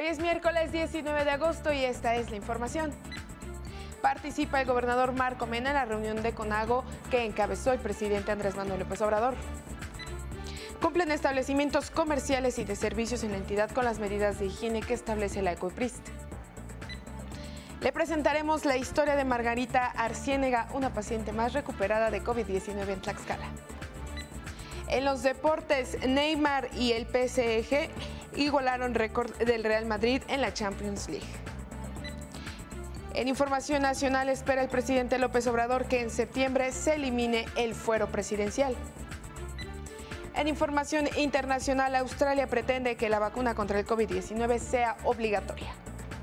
Hoy es miércoles 19 de agosto y esta es la información. Participa el gobernador Marco Mena en la reunión de CONAGO que encabezó el presidente Andrés Manuel López Obrador. Cumplen establecimientos comerciales y de servicios en la entidad con las medidas de higiene que establece la Ecoprist. Le presentaremos la historia de Margarita Arciénega, una paciente más recuperada de COVID-19 en Tlaxcala. En los deportes, Neymar y el PSG igualaron récord del Real Madrid en la Champions League. En información nacional, espera el presidente López Obrador que en septiembre se elimine el fuero presidencial. En información internacional, Australia pretende que la vacuna contra el COVID-19 sea obligatoria.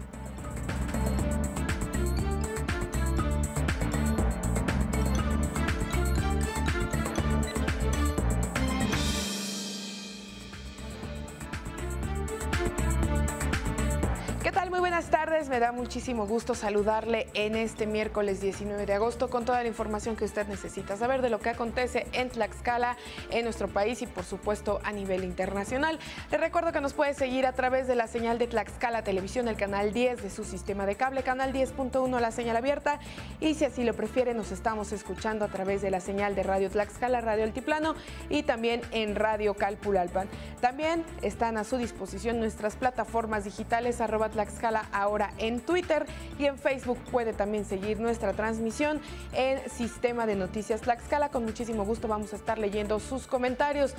¿Qué tal? Muy buenas tardes, me da muchísimo gusto saludarle en este miércoles 19 de agosto con toda la información que usted necesita saber de lo que acontece en Tlaxcala, en nuestro país y por supuesto a nivel internacional. Le recuerdo que nos puede seguir a través de la señal de Tlaxcala Televisión, el canal 10 de su sistema de cable, canal 10.1 la señal abierta, y si así lo prefiere nos estamos escuchando a través de la señal de Radio Tlaxcala, Radio Altiplano y también en Radio Calpulalpan. También están a su disposición nuestras plataformas digitales @Tlaxcala ahora en Twitter y en Facebook puede también seguir nuestra transmisión en Sistema de Noticias Tlaxcala. Con muchísimo gusto vamos a estar leyendo sus comentarios.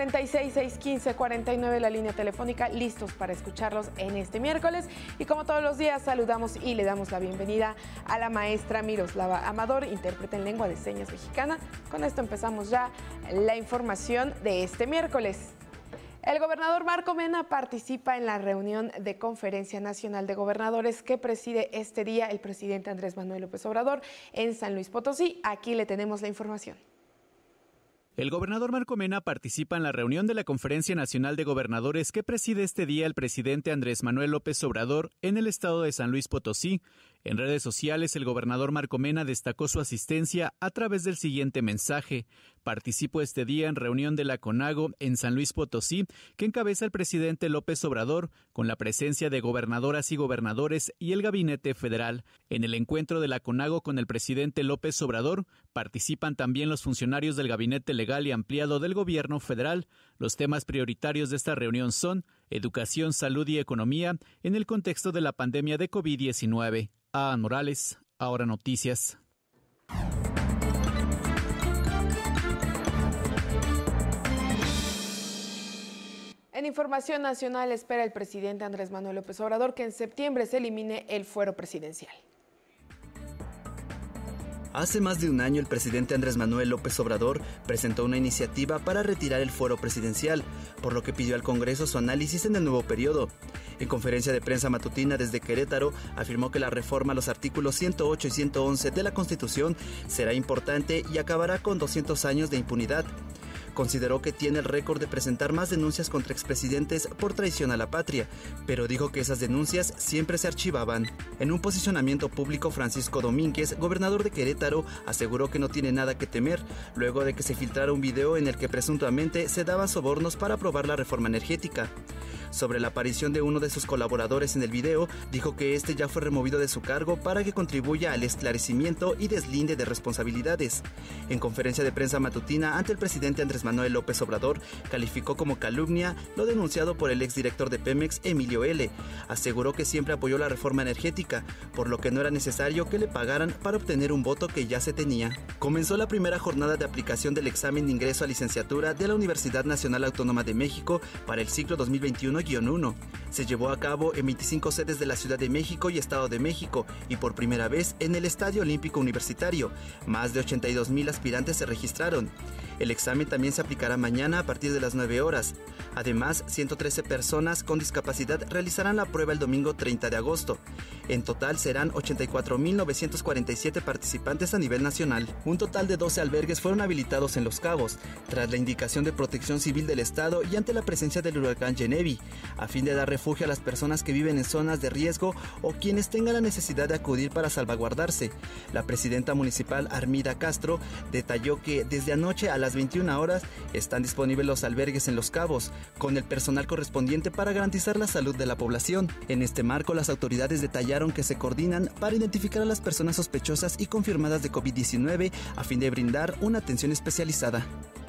46-615-49 la línea telefónica, listos para escucharlos en este miércoles. Y como todos los días saludamos y le damos la bienvenida a la maestra Miroslava Amador, intérprete en lengua de señas mexicana. Con esto empezamos ya la información de este miércoles. El gobernador Marco Mena participa en la reunión de Conferencia Nacional de Gobernadores que preside este día el presidente Andrés Manuel López Obrador en San Luis Potosí. Aquí le tenemos la información. El gobernador Marco Mena participa en la reunión de la Conferencia Nacional de Gobernadores que preside este día el presidente Andrés Manuel López Obrador en el estado de San Luis Potosí. En redes sociales, el gobernador Marco Mena destacó su asistencia a través del siguiente mensaje. Participo este día en reunión de la CONAGO en San Luis Potosí, que encabeza el presidente López Obrador, con la presencia de gobernadoras y gobernadores y el Gabinete Federal. En el encuentro de la CONAGO con el presidente López Obrador, participan también los funcionarios del Gabinete Legal y Ampliado del Gobierno Federal. Los temas prioritarios de esta reunión son educación, salud y economía en el contexto de la pandemia de COVID-19. Adán Morales, Ahora Noticias. En información nacional, espera el presidente Andrés Manuel López Obrador que en septiembre se elimine el fuero presidencial. Hace más de un año, el presidente Andrés Manuel López Obrador presentó una iniciativa para retirar el fuero presidencial, por lo que pidió al Congreso su análisis en el nuevo periodo. En conferencia de prensa matutina desde Querétaro, afirmó que la reforma a los artículos 108 y 111 de la Constitución será importante y acabará con 200 años de impunidad. Consideró que tiene el récord de presentar más denuncias contra expresidentes por traición a la patria, pero dijo que esas denuncias siempre se archivaban. En un posicionamiento público, Francisco Domínguez, gobernador de Querétaro, aseguró que no tiene nada que temer, luego de que se filtrara un video en el que presuntamente se daban sobornos para aprobar la reforma energética. Sobre la aparición de uno de sus colaboradores en el video, dijo que este ya fue removido de su cargo para que contribuya al esclarecimiento y deslinde de responsabilidades. En conferencia de prensa matutina ante el presidente Andrés Manuel López Obrador, calificó como calumnia lo denunciado por el exdirector de Pemex, Emilio L. Aseguró que siempre apoyó la reforma energética, por lo que no era necesario que le pagaran para obtener un voto que ya se tenía. Comenzó la primera jornada de aplicación del examen de ingreso a licenciatura de la Universidad Nacional Autónoma de México para el ciclo 2021-1. Se llevó a cabo en 25 sedes de la Ciudad de México y Estado de México y por primera vez en el Estadio Olímpico Universitario. Más de 82,000 aspirantes se registraron. El examen también se aplicará mañana a partir de las 9 horas. Además, 113 personas con discapacidad realizarán la prueba el domingo 30 de agosto. En total serán 84,947 participantes a nivel nacional. Un total de 12 albergues fueron habilitados en Los Cabos, tras la indicación de Protección Civil del Estado y ante la presencia del huracán Genevieve. a fin de dar refugio a las personas que viven en zonas de riesgo o quienes tengan la necesidad de acudir para salvaguardarse. La presidenta municipal Armida Castro detalló que desde anoche a las 21 horas están disponibles los albergues en Los Cabos, con el personal correspondiente para garantizar la salud de la población. En este marco, las autoridades detallaron que se coordinan para identificar a las personas sospechosas y confirmadas de COVID-19 a fin de brindar una atención especializada.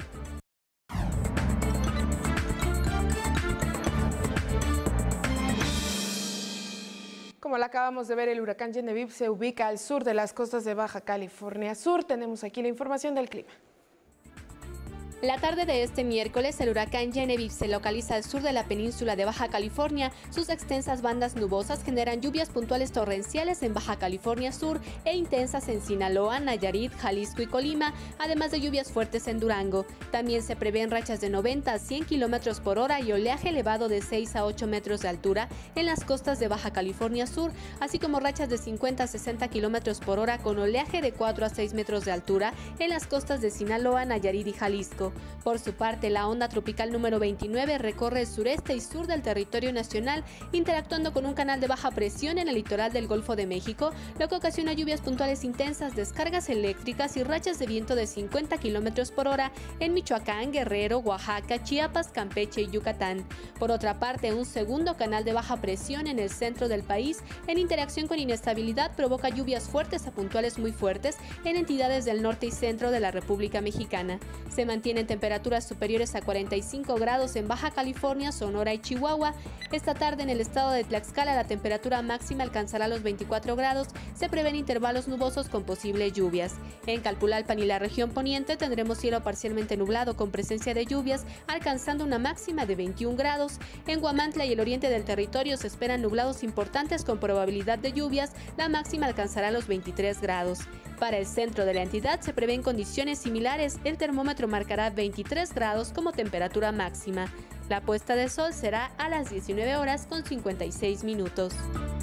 Como la acabamos de ver, el huracán Genevieve se ubica al sur de las costas de Baja California Sur. Tenemos aquí la información del clima. La tarde de este miércoles, el huracán Genevieve se localiza al sur de la península de Baja California. Sus extensas bandas nubosas generan lluvias puntuales torrenciales en Baja California Sur e intensas en Sinaloa, Nayarit, Jalisco y Colima, además de lluvias fuertes en Durango. También se prevén rachas de 90 a 100 kilómetros por hora y oleaje elevado de 6 a 8 metros de altura en las costas de Baja California Sur, así como rachas de 50 a 60 kilómetros por hora con oleaje de 4 a 6 metros de altura en las costas de Sinaloa, Nayarit y Jalisco. Por su parte, la onda tropical número 29 recorre el sureste y sur del territorio nacional, interactuando con un canal de baja presión en el litoral del Golfo de México, lo que ocasiona lluvias puntuales intensas, descargas eléctricas y rachas de viento de 50 kilómetros por hora en Michoacán, Guerrero, Oaxaca, Chiapas, Campeche y Yucatán. Por otra parte, un segundo canal de baja presión en el centro del país, en interacción con inestabilidad, provoca lluvias fuertes a puntuales muy fuertes en entidades del norte y centro de la República Mexicana. Se mantienen temperaturas superiores a 45 grados en Baja California, Sonora y Chihuahua. Esta tarde en el estado de Tlaxcala la temperatura máxima alcanzará los 24 grados. Se prevén intervalos nubosos con posibles lluvias. En Calpulalpan y la región poniente tendremos cielo parcialmente nublado con presencia de lluvias, alcanzando una máxima de 21 grados. En Huamantla y el oriente del territorio se esperan nublados importantes con probabilidad de lluvias. La máxima alcanzará los 23 grados. Para el centro de la entidad se prevén condiciones similares. El termómetro marcará 23 grados como temperatura máxima. La puesta de sol será a las 19 horas con 56 minutos.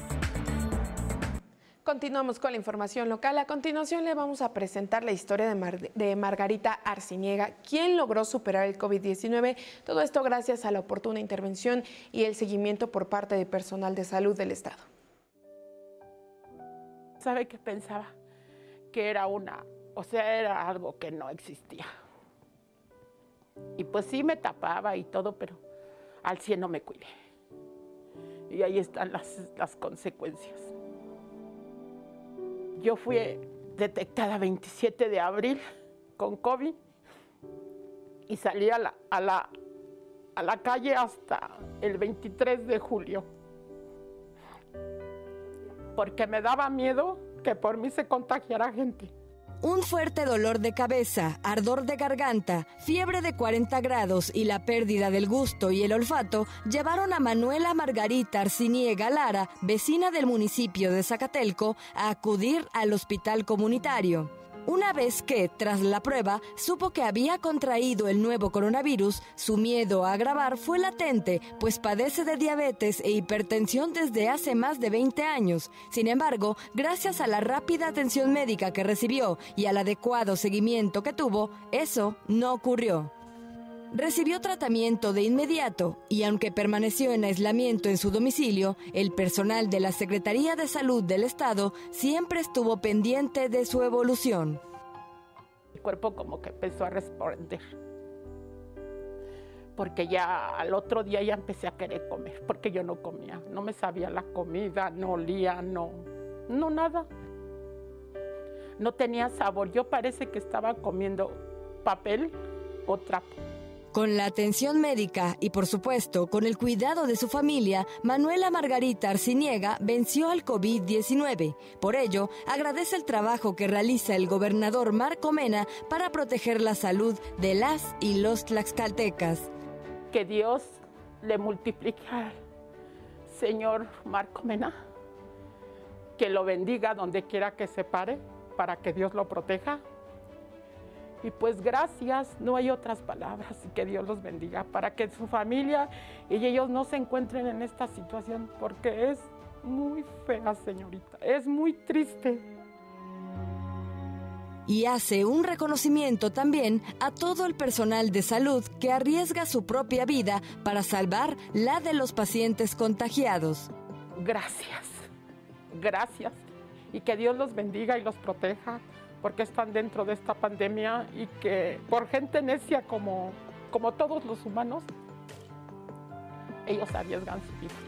Continuamos con la información local. A continuación le vamos a presentar la historia de Margarita Arciniega, quien logró superar el COVID-19. Todo esto gracias a la oportuna intervención y el seguimiento por parte de personal de salud del Estado. ¿Sabe qué pensaba? Que era era algo que no existía. Y pues sí me tapaba y todo, pero al 100 no me cuidé. Y ahí están las consecuencias. Yo fui detectada 27 de abril con COVID y salí a la calle hasta el 23 de julio. Porque me daba miedo que por mí se contagiara gente. Un fuerte dolor de cabeza, ardor de garganta, fiebre de 40 grados y la pérdida del gusto y el olfato llevaron a Manuela Margarita Arciniega Lara, vecina del municipio de Zacatelco, a acudir al hospital comunitario. Una vez que, tras la prueba, supo que había contraído el nuevo coronavirus, su miedo a agravar fue latente, pues padece de diabetes e hipertensión desde hace más de 20 años. Sin embargo, gracias a la rápida atención médica que recibió y al adecuado seguimiento que tuvo, eso no ocurrió. Recibió tratamiento de inmediato y aunque permaneció en aislamiento en su domicilio, el personal de la Secretaría de Salud del Estado siempre estuvo pendiente de su evolución. El cuerpo como que empezó a responder, porque ya al otro día ya empecé a querer comer, porque yo no comía, no me sabía la comida, no olía, no nada. No tenía sabor, yo parece que estaba comiendo papel o trapo. Con la atención médica y, por supuesto, con el cuidado de su familia, Manuela Margarita Arciniega venció al COVID-19. Por ello, agradece el trabajo que realiza el gobernador Marco Mena para proteger la salud de las y los tlaxcaltecas. Que Dios le multiplique al señor Marco Mena, que lo bendiga donde quiera que se pare, para que Dios lo proteja. Y pues gracias, no hay otras palabras, y que Dios los bendiga para que su familia y ellos no se encuentren en esta situación, porque es muy fea, señorita, es muy triste. y hace un reconocimiento también a todo el personal de salud que arriesga su propia vida para salvar la de los pacientes contagiados. Gracias y que Dios los bendiga y los proteja porque están dentro de esta pandemia y que por gente necia como todos los humanos, ellos arriesgan su vida.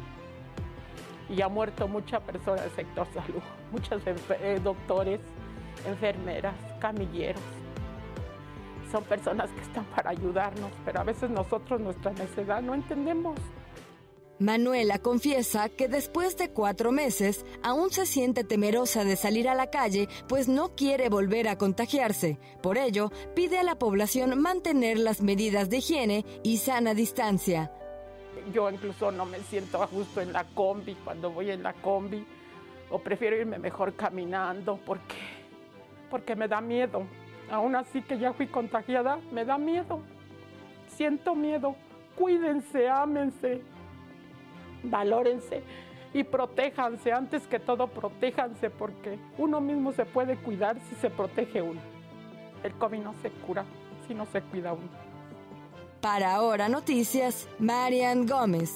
Y ha muerto mucha persona del sector salud, muchos doctores, enfermeras, camilleros. Son personas que están para ayudarnos, pero a veces nosotros, nuestra necedad, no entendemos. Manuela confiesa que después de 4 meses aún se siente temerosa de salir a la calle, pues no quiere volver a contagiarse. Por ello, pide a la población mantener las medidas de higiene y sana distancia. Yo incluso no me siento a gusto en la combi, cuando voy en la combi, o prefiero irme mejor caminando porque me da miedo. Aún así que ya fui contagiada, me da miedo. Siento miedo. Cuídense, ámense. Valórense y protéjanse, antes que todo protéjanse porque uno mismo se puede cuidar si se protege uno. El COVID no se cura si no se cuida uno. Para Ahora Noticias, Marian Gómez.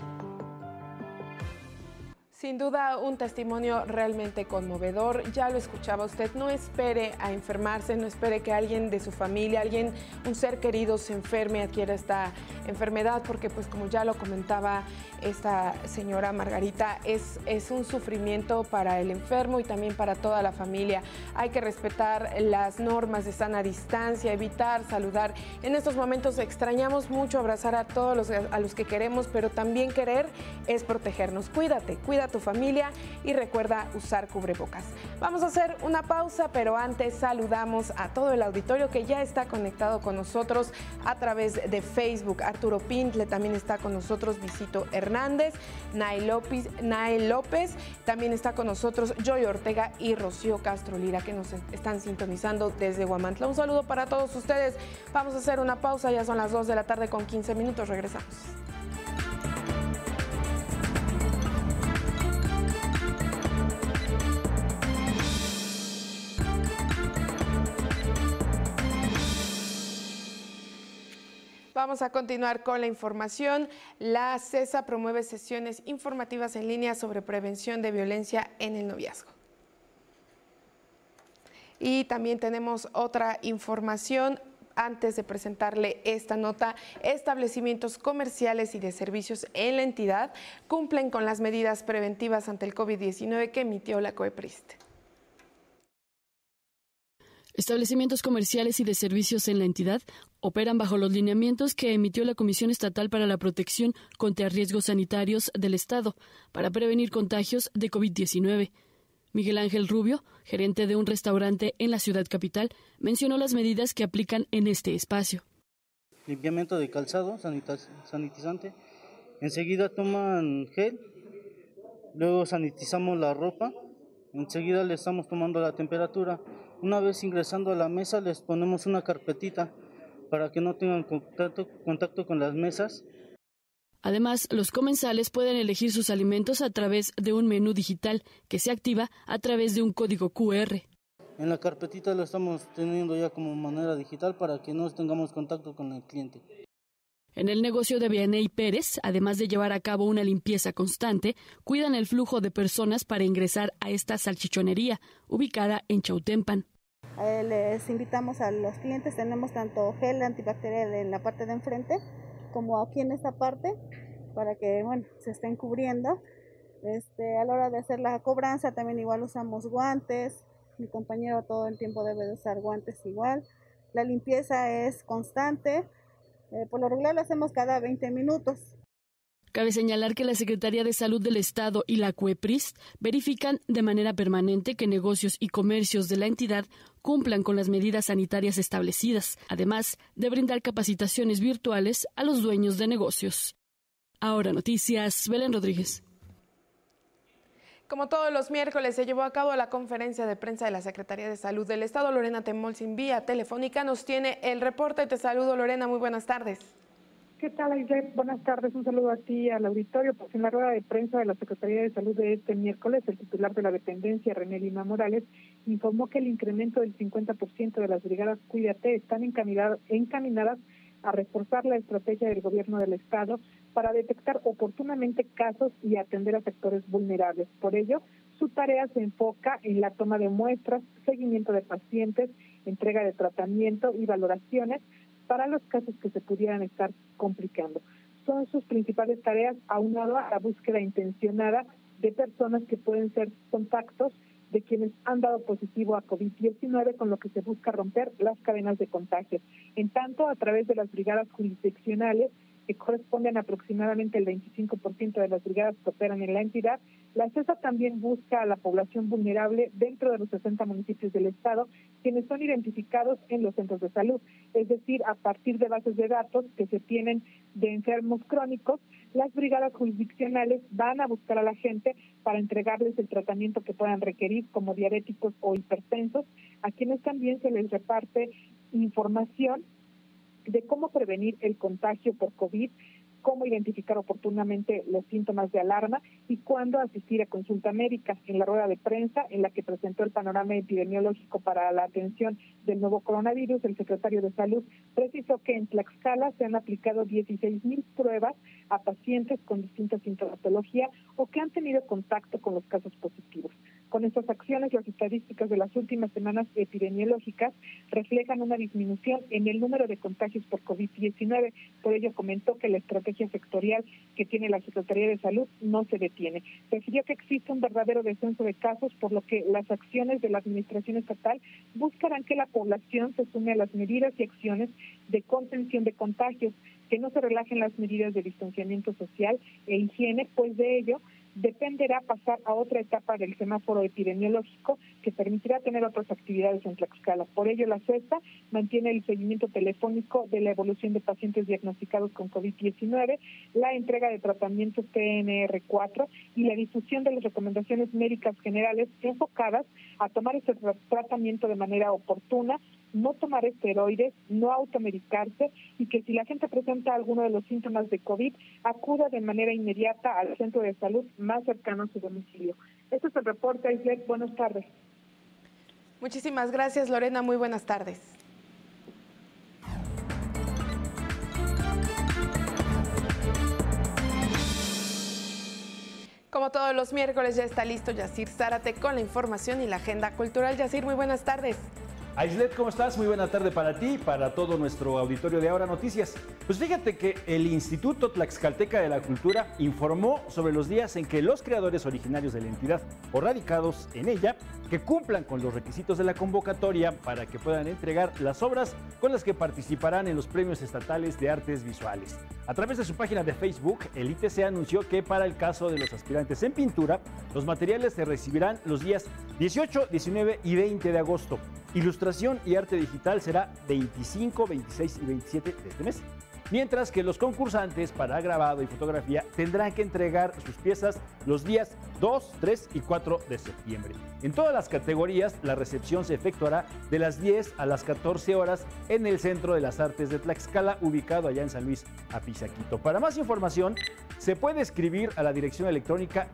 Sin duda, un testimonio realmente conmovedor. Ya lo escuchaba usted. No espere a enfermarse, no espere que alguien de su familia, un ser querido se enferme, adquiera esta enfermedad, porque pues como ya lo comentaba esta señora Margarita, es un sufrimiento para el enfermo y también para toda la familia. Hay que respetar las normas de sana distancia, evitar saludar. En estos momentos extrañamos mucho abrazar a todos a los que queremos, pero también querer es protegernos. Cuídate a tu familia y recuerda usar cubrebocas. Vamos a hacer una pausa, pero antes saludamos a todo el auditorio que ya está conectado con nosotros a través de Facebook. Arturo Pintle también está con nosotros, Visito Hernández, Nay López, también está con nosotros Joy Ortega y Rocío Castro Lira, que nos están sintonizando desde Huamantla. Un saludo para todos ustedes. Vamos a hacer una pausa, ya son las 2 de la tarde con 15 minutos. Regresamos. Vamos a continuar con la información. La CESA promueve sesiones informativas en línea sobre prevención de violencia en el noviazgo. Y también tenemos otra información. Antes de presentarle esta nota, establecimientos comerciales y de servicios en la entidad cumplen con las medidas preventivas ante el COVID-19 que emitió la COEPRIST. Establecimientos comerciales y de servicios en la entidad operan bajo los lineamientos que emitió la Comisión Estatal para la Protección contra Riesgos Sanitarios del Estado para prevenir contagios de COVID-19. Miguel Ángel Rubio, gerente de un restaurante en la ciudad capital, mencionó las medidas que aplican en este espacio. Limpiamiento de calzado, sanitizante. Enseguida toman gel, luego sanitizamos la ropa, enseguida le estamos tomando la temperatura. Una vez ingresando a la mesa les ponemos una carpetita para que no tengan contacto con las mesas. Además, los comensales pueden elegir sus alimentos a través de un menú digital que se activa a través de un código QR. En la carpetita lo estamos teniendo ya como manera digital para que no tengamos contacto con el cliente. En el negocio de Vianey Pérez, además de llevar a cabo una limpieza constante, cuidan el flujo de personas para ingresar a esta salchichonería, ubicada en Chautempan. Les invitamos a los clientes, tenemos tanto gel antibacterial en la parte de enfrente como aquí en esta parte, para que se estén cubriendo. A la hora de hacer la cobranza también igual usamos guantes, mi compañero todo el tiempo debe de usar guantes igual. La limpieza es constante. Por lo regular lo hacemos cada 20 minutos. Cabe señalar que la Secretaría de Salud del Estado y la COEPRIST verifican de manera permanente que negocios y comercios de la entidad cumplan con las medidas sanitarias establecidas, además de brindar capacitaciones virtuales a los dueños de negocios. Ahora Noticias, Belén Rodríguez. Como todos los miércoles, se llevó a cabo la conferencia de prensa de la Secretaría de Salud del Estado. Lorena Temolsin, vía telefónica, nos tiene el reporte. Te saludo, Lorena, muy buenas tardes. ¿Qué tal, Aide? Buenas tardes, un saludo a ti y al auditorio. Pues en la rueda de prensa de la Secretaría de Salud de este miércoles, el titular de la dependencia, René Lima Morales, informó que el incremento del 50% de las brigadas Cuídate están encaminadas a reforzar la estrategia del gobierno del estado para detectar oportunamente casos y atender a sectores vulnerables. Por ello, su tarea se enfoca en la toma de muestras, seguimiento de pacientes, entrega de tratamiento y valoraciones para los casos que se pudieran estar complicando. Son sus principales tareas, aunado a la búsqueda intencionada de personas que pueden ser contactos de quienes han dado positivo a COVID-19, con lo que se busca romper las cadenas de contagio. En tanto, a través de las brigadas jurisdiccionales, que corresponden aproximadamente el 25% de las brigadas que operan en la entidad, la CESA también busca a la población vulnerable dentro de los 60 municipios del estado, quienes son identificados en los centros de salud. Es decir, a partir de bases de datos que se tienen de enfermos crónicos, las brigadas jurisdiccionales van a buscar a la gente para entregarles el tratamiento que puedan requerir, como diaréticos o hipertensos, a quienes también se les reparte información de cómo prevenir el contagio por COVID, cómo identificar oportunamente los síntomas de alarma y cuándo asistir a consulta médica. En la rueda de prensa en la que presentó el panorama epidemiológico para la atención del nuevo coronavirus, el secretario de Salud precisó que en Tlaxcala se han aplicado 16,000 pruebas a pacientes con distinta sintomatología o que han tenido contacto con los casos positivos. Con estas acciones, las estadísticas de las últimas semanas epidemiológicas reflejan una disminución en el número de contagios por COVID-19. Por ello, comentó que la estrategia sectorial que tiene la Secretaría de Salud no se detiene. Refirió que existe un verdadero descenso de casos, por lo que las acciones de la Administración Estatal buscarán que la población se sume a las medidas y acciones de contención de contagios, que no se relajen las medidas de distanciamiento social e higiene, pues de ello dependerá pasar a otra etapa del semáforo epidemiológico que permitirá tener otras actividades en Tlaxcala. Por ello, la CESA mantiene el seguimiento telefónico de la evolución de pacientes diagnosticados con COVID-19, la entrega de tratamientos PNR4 y la difusión de las recomendaciones médicas generales enfocadas a tomar este tratamiento de manera oportuna, no tomar esteroides, no automedicarse y que si la gente presenta alguno de los síntomas de COVID, acuda de manera inmediata al centro de salud más cercano a su domicilio. Este es el reporte, Aislet. Buenas tardes. Muchísimas gracias, Lorena. Muy buenas tardes. Como todos los miércoles, ya está listo Yacir Zárate con la información y la agenda cultural. Yacir, muy buenas tardes. Aislet, ¿cómo estás? Muy buena tarde para ti y para todo nuestro auditorio de Ahora Noticias. Pues fíjate que el Instituto Tlaxcalteca de la Cultura informó sobre los días en que los creadores originarios de la entidad o radicados en ella que cumplan con los requisitos de la convocatoria para que puedan entregar las obras con las que participarán en los premios estatales de artes visuales. A través de su página de Facebook, el ITC anunció que para el caso de los aspirantes en pintura, los materiales se recibirán los días 18, 19 y 20 de agosto. Ilustración y arte digital será 25, 26 y 27 de este mes. Mientras que los concursantes para grabado y fotografía tendrán que entregar sus piezas los días 2, 3 y 4 de septiembre. En todas las categorías, la recepción se efectuará de las 10 a las 14 horas en el Centro de las Artes de Tlaxcala, ubicado allá en San Luis Apizaquito. Para más información, se puede escribir a la dirección electrónica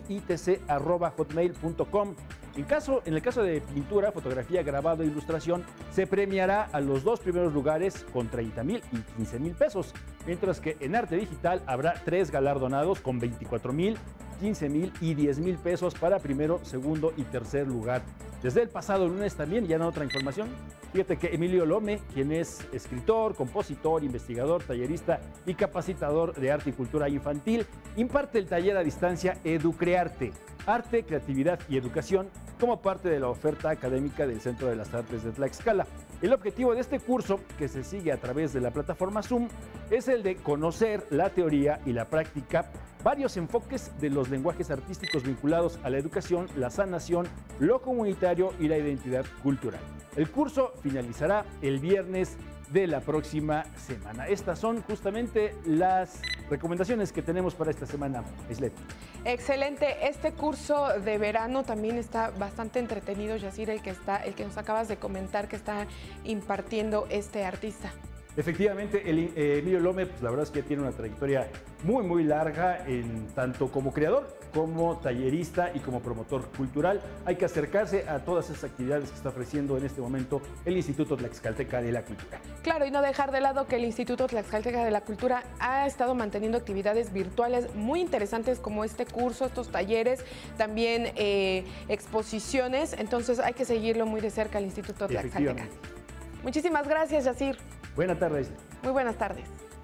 premiositc@hotmail.com. En el caso de pintura, fotografía, grabado e ilustración, se premiará a los dos primeros lugares con 30,000 y 15,000 pesos, mientras que en arte digital habrá 3 galardonados con 24,000, 15,000 y 10,000 pesos para primero, segundo y tercer lugar. Desde el pasado lunes también, ya en otra información, fíjate que Emilio Lome, quien es escritor, compositor, investigador, tallerista y capacitador de arte y cultura infantil, imparte el taller a distancia Educrearte, Arte, Creatividad y Educación, como parte de la oferta académica del Centro de las Artes de Tlaxcala. El objetivo de este curso, que se sigue a través de la plataforma Zoom, es el de conocer la teoría y la práctica, varios enfoques de los lenguajes artísticos vinculados a la educación, la sanación, lo comunitario y la identidad cultural. El curso finalizará el viernes de la próxima semana. Estas son justamente las recomendaciones que tenemos para esta semana, Aislet. Excelente. Este curso de verano también está bastante entretenido, Yacir, el que nos acabas de comentar que está impartiendo este artista. Efectivamente, Emilio Lome, pues la verdad es que tiene una trayectoria muy larga, tanto como creador, como tallerista y como promotor cultural. Hay que acercarse a todas esas actividades que está ofreciendo en este momento el Instituto Tlaxcalteca de la Cultura. Claro, y no dejar de lado que el Instituto Tlaxcalteca de la Cultura ha estado manteniendo actividades virtuales muy interesantes como este curso, estos talleres, también exposiciones. Entonces hay que seguirlo muy de cerca al Instituto Tlaxcalteca. Muchísimas gracias, Yacir. Buenas tardes. Muy buenas tardes.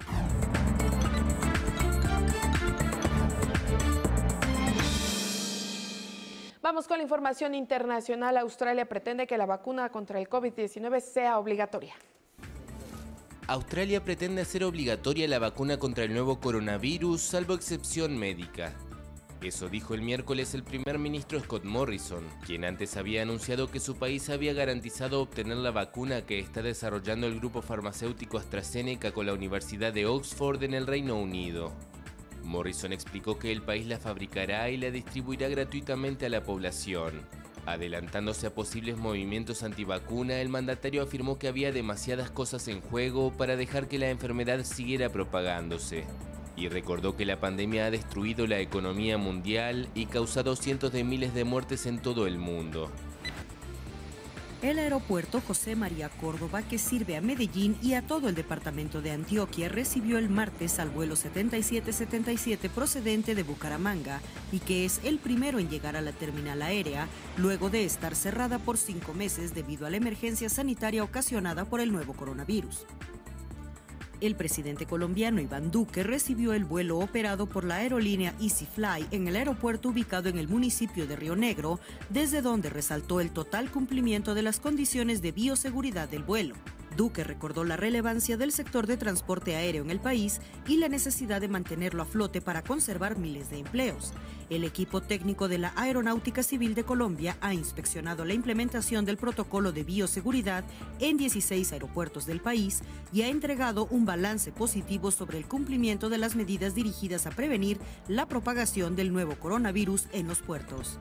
Vamos con la información internacional. Australia pretende que la vacuna contra el COVID-19 sea obligatoria. Australia pretende hacer obligatoria la vacuna contra el nuevo coronavirus, salvo excepción médica. Eso dijo el miércoles el primer ministro Scott Morrison, quien antes había anunciado que su país había garantizado obtener la vacuna que está desarrollando el grupo farmacéutico AstraZeneca con la Universidad de Oxford en el Reino Unido. Morrison explicó que el país la fabricará y la distribuirá gratuitamente a la población. Adelantándose a posibles movimientos antivacuna, el mandatario afirmó que había demasiadas cosas en juego para dejar que la enfermedad siguiera propagándose. Y recordó que la pandemia ha destruido la economía mundial y causado cientos de miles de muertes en todo el mundo. El aeropuerto José María Córdoba, que sirve a Medellín y a todo el departamento de Antioquia, recibió el martes al vuelo 7777 procedente de Bucaramanga y que es el primero en llegar a la terminal aérea, luego de estar cerrada por 5 meses debido a la emergencia sanitaria ocasionada por el nuevo coronavirus. El presidente colombiano Iván Duque recibió el vuelo operado por la aerolínea EasyFly en el aeropuerto ubicado en el municipio de Río Negro, desde donde resaltó el total cumplimiento de las condiciones de bioseguridad del vuelo. Duque recordó la relevancia del sector de transporte aéreo en el país y la necesidad de mantenerlo a flote para conservar miles de empleos. El equipo técnico de la Aeronáutica Civil de Colombia ha inspeccionado la implementación del protocolo de bioseguridad en 16 aeropuertos del país y ha entregado un balance positivo sobre el cumplimiento de las medidas dirigidas a prevenir la propagación del nuevo coronavirus en los puertos.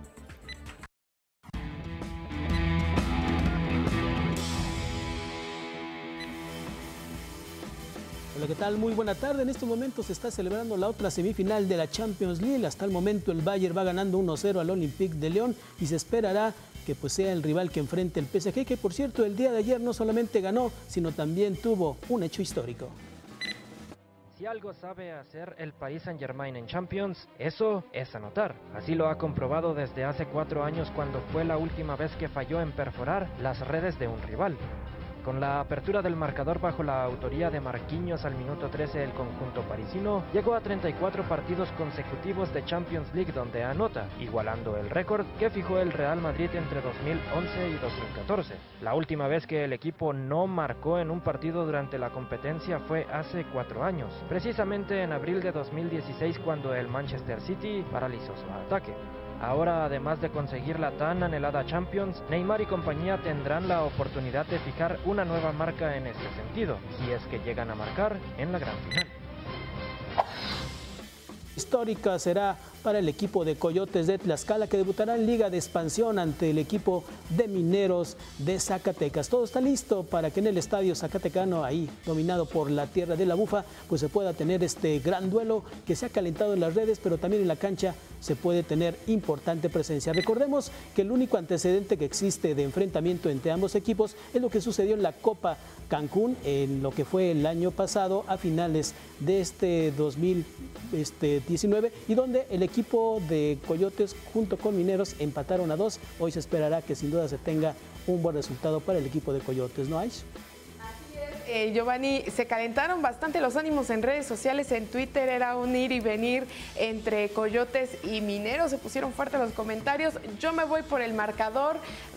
Hola, ¿qué tal? Muy buena tarde. En estos momentos se está celebrando la otra semifinal de la Champions League. Hasta el momento el Bayern va ganando 1-0 al Olympique de Lyon y se esperará que pues sea el rival que enfrente el PSG, que por cierto el día de ayer no solamente ganó, sino también tuvo un hecho histórico. Si algo sabe hacer el Paris Saint-Germain en Champions, eso es anotar. Así lo ha comprobado desde hace 4 años cuando fue la última vez que falló en perforar las redes de un rival. Con la apertura del marcador bajo la autoría de Marquinhos al minuto 13, el conjunto parisino llegó a 34 partidos consecutivos de Champions League donde anota, igualando el récord que fijó el Real Madrid entre 2011 y 2014. La última vez que el equipo no marcó en un partido durante la competencia fue hace 4 años, precisamente en abril de 2016 cuando el Manchester City paralizó su ataque. Ahora, además de conseguir la tan anhelada Champions, Neymar y compañía tendrán la oportunidad de fijar una nueva marca en este sentido, si es que llegan a marcar en la gran final. Histórica será para el equipo de Coyotes de Tlaxcala, que debutará en Liga de Expansión ante el equipo de Mineros de Zacatecas. Todo está listo para que en el estadio zacatecano, ahí dominado por la Tierra de la Bufa, pues se pueda tener este gran duelo que se ha calentado en las redes, pero también en la cancha se puede tener importante presencia. Recordemos que el único antecedente que existe de enfrentamiento entre ambos equipos es lo que sucedió en la Copa Cancún, en lo que fue el año pasado a finales de este 2019, y donde el equipo de Coyotes junto con Mineros empataron a 2. Hoy se esperará que sin duda se tenga un buen resultado para el equipo de Coyotes, ¿no, Aish? Giovanni, se calentaron bastante los ánimos en redes sociales, en Twitter era un ir y venir entre Coyotes y Mineros, se pusieron fuertes los comentarios. Yo me voy por el marcador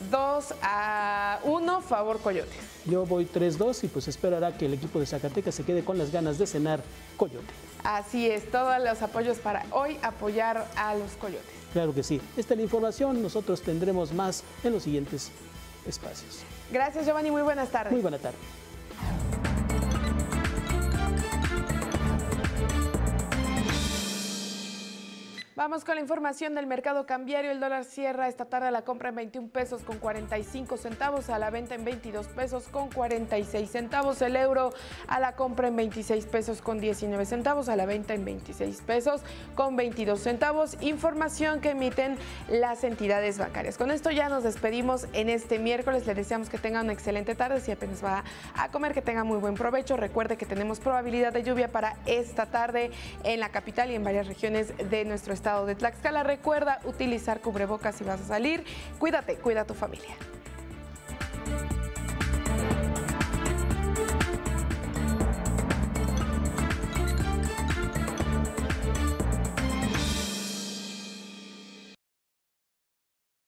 2-1, favor Coyotes. Yo voy 3-2 y pues esperará que el equipo de Zacatecas se quede con las ganas de cenar Coyote. Así es, todos los apoyos para hoy apoyar a los Coyotes. Claro que sí. Esta es la información, nosotros tendremos más en los siguientes espacios. Gracias, Giovanni, muy buenas tardes. Muy buena tarde. Vamos con la información del mercado cambiario. El dólar cierra esta tarde a la compra en 21 pesos con 45 centavos, a la venta en 22 pesos con 46 centavos. El euro a la compra en 26 pesos con 19 centavos, a la venta en 26 pesos con 22 centavos. Información que emiten las entidades bancarias. Con esto ya nos despedimos en este miércoles. Le deseamos que tenga una excelente tarde. Si apenas va a comer, que tenga muy buen provecho. Recuerde que tenemos probabilidad de lluvia para esta tarde en la capital y en varias regiones de nuestro estado de Tlaxcala. Recuerda utilizar cubrebocas si vas a salir. Cuídate, cuida a tu familia.